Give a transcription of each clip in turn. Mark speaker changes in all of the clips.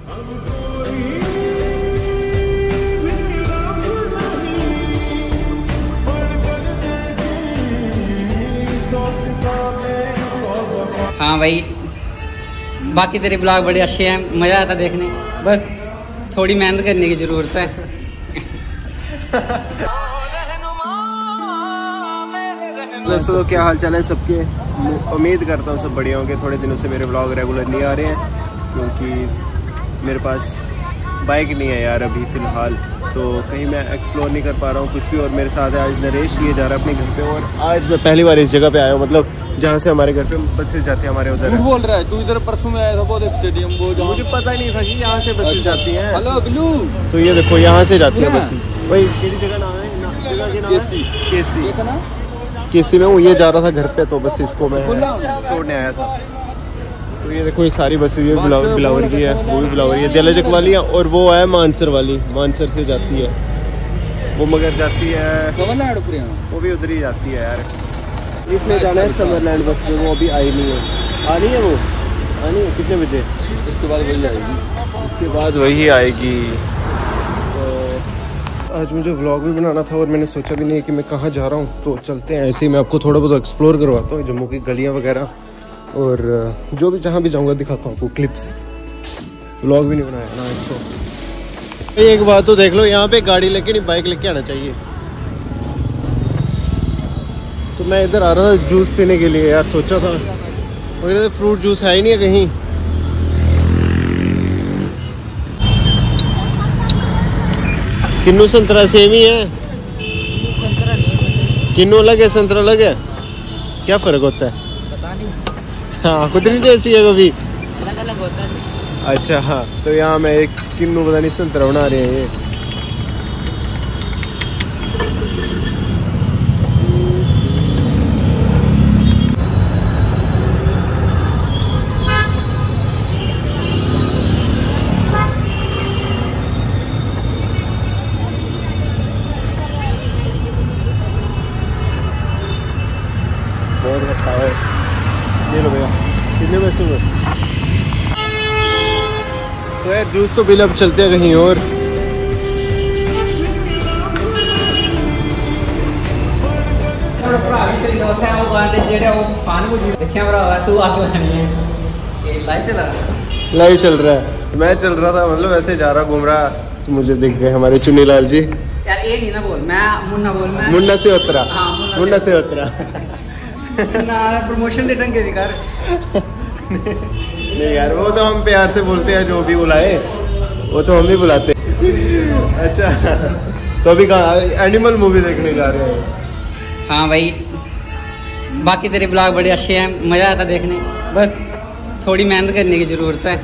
Speaker 1: हाँ भाई, बाकी तेरे ब्लॉग बड़े अच्छे हैं, मज़ा आता देखने, बस थोड़ी मेहनत करने की ज़रूरत है।
Speaker 2: दोस्तों क्या हाल चाल है सबके, उम्मीद करता हूँ सब बढ़िया होंगे। थोड़े दिनों से मेरे ब्लॉग रेगुलर नहीं आ रहे हैं क्योंकि मेरे पास बाइक नहीं है यार अभी फ़िलहाल, तो कहीं मैं एक्सप्लोर नहीं कर पा रहा हूँ कुछ भी। और मेरे साथ है आज नरेश, लिए जा रहा है अपने घर पे। और आज मैं पहली बार इस जगह पे आया हूँ, मतलब जहाँ से हमारे घर पे बसेस जाती हैं हमारे उधर।
Speaker 3: बोल रहा है तू, इधर परसों में आया था बहुत स्टेडियम, वो
Speaker 2: मुझे पता ही नहीं था कि यहाँ से बसेस जाती हैं।
Speaker 3: हेलो ब्लू,
Speaker 2: तो ये देखो यहाँ से जाती है बसेस। वही जगह नाम है, जगह के नाम केसी में हूँ। ये जा रहा था घर पे, तो बस इसको मैं छोड़ने आया था। तो ये देखो ये सारी बसेस, ये बिलावर की है, वो भी बिलावर है, दिलचक वाली है, और वो है मानसर वाली, मानसर से जाती है वो, मगर जाती है वो भी उधर ही जाती है यार। इसमें जाना है समरलैंड बस में, वो अभी आई नहीं है। आ रही है वो, आनी है कितने बजे?
Speaker 3: उसके बाद वही आएगी,
Speaker 2: उसके बाद वही आएगी। आज मुझे व्लॉग भी बनाना था और मैंने सोचा भी नहीं कि मैं कहाँ जा रहा हूँ, तो चलते हैं ऐसे ही। मैं आपको थोड़ा बहुत एक्सप्लोर करवाता हूँ जम्मू की गलियाँ वगैरह, और जो भी जहाँ भी जाऊँगा दिखाता हूँ आपको क्लिप्स। व्लॉग भी नहीं बनाया ना तो। एक बात तो देख लो, यहाँ पे गाड़ी लेके नहीं बाइक लेके आना चाहिए। तो मैं इधर आ रहा था जूस पीने के लिए यार, सोचा था, मगर फ्रूट जूस है ही नहीं है कहीं। किन्नू संतरा सेम ही है? किन्नू अलग है, संतरा अलग है, क्या फर्क होता है?
Speaker 1: पता नहीं।
Speaker 2: हाँ खुद नहीं टेस्टी है कभी,
Speaker 1: अलग अलग होता है।
Speaker 2: अच्छा हाँ, तो यहाँ मैं एक किन्नू पता नहीं संतरा बना रहे हैं ये। बहुत अच्छा है, ये लो भैया, कितने पैसे हुए? तो यार जूस तो बिल, अब चलते हैं कहीं और। लाइव चल रहा है, मैं चल रहा था, मतलब ऐसे जा रहा घूम रहा, तो मुझे दिख गए हमारे चुन्नी लाल जी।
Speaker 1: यार ये नहीं ना बोल, मैं मुन्ना बोल, मैं
Speaker 2: मुन्ना से उतरा।
Speaker 1: हाँ,
Speaker 2: मुन्ना से उतरा।
Speaker 1: ना प्रमोशन दे ढंग के दिखार।
Speaker 2: नहीं यार, वो तो हम प्यार से बोलते हैं, जो भी बुलाए वो तो हम भी बुलाते। अच्छा, तो अभी कहाँ एनिमल मूवी देखने जा रहे हैं?
Speaker 1: हाँ भाई, बाकी तेरे ब्लॉग बड़े अच्छे हैं, मज़ा आता देखने, बस थोड़ी मेहनत करने की ज़रूरत है।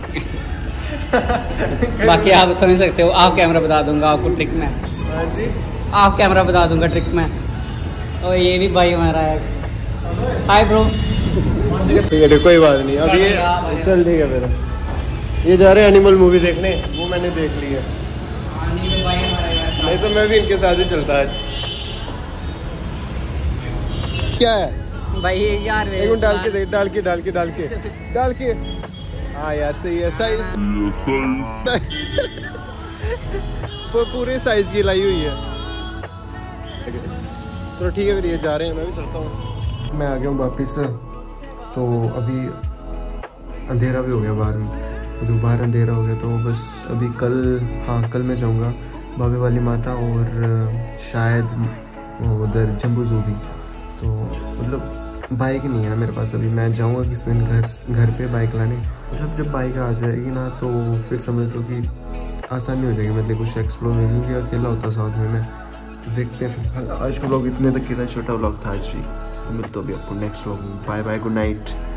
Speaker 1: बाकी आप समझ सकते हो, आप कैमरा बता दूंगा आपको ट्रिक में। आप कैमरा बता दूंगा ट्रिक में। और ये भी भाई हमारा है, हाय ब्रो।
Speaker 2: ठीक है, कोई बात नहीं, अब ये चल ठीक है मेरा। ये जा रहे हैं एनिमल मूवी देखने, वो मैंने देख ली है। नहीं तो मैं भी इनके साथ ही चलता आज। क्या है
Speaker 1: भाई यार,
Speaker 2: एक मिनट, डाल के दे, डाल के डाल के डाल के डाल के। हाँ यार सही है, साइज पूरे साइज की लाई हुई है। चलो ठीक है फिर, ये जा रहे हैं, मैं भी चलता हूँ। मैं आ गया हूँ वापस, तो अभी अंधेरा भी हो गया बाहर में, जो बाहर अंधेरा हो गया, तो बस अभी कल, हाँ कल मैं जाऊँगा बाबे वाली माता, और शायद उधर जम्बू जू भी। तो मतलब बाइक नहीं है ना मेरे पास अभी, मैं जाऊँगा किसी दिन घर पे बाइक लाने। मतलब जब बाइक आ जाएगी ना, तो फिर समझ लो कि आसानी हो जाएगी मेरे लिए कुछ एक्सप्लोर में, क्योंकि अकेला होता साथ में मैं। तो देखते हैं फिर। आज का व्लॉग इतने तक की था, छोटा व्लॉग था आज भी। तो मिलते हैं अभी आपको नेक्स्ट व्लॉग में। Bye bye, good night.